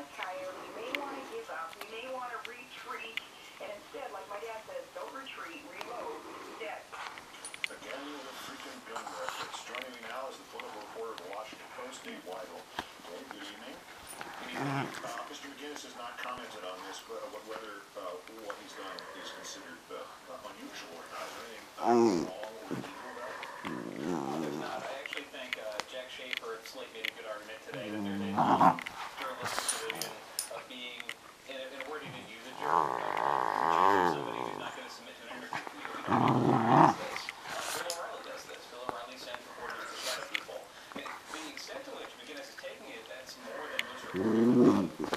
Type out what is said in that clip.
Coyote, you may want to give up, you may want to retreat, and instead, like my dad says, don't retreat, reload, dead. Again with a freaking gun reference. Joining me now is the political reporter of the Washington Post, Dave Weigel. Dave, good evening. Mr. McGinnis has not commented on this, but whether what he's done is considered unusual or not. Is there anything wrong or illegal about it? There's not. I actually think Jack Schaefer at Slate made a good argument today that there's a long journalistic tradition of being, in a word he didn't use, a jerk. Somebody who's not going to submit to an interview. We don't know who does this. Phil O'Reilly does this. Phil O'Reilly sends reporters to shadow people. And the extent to which McGinnis is taking it, that's more than most reporters.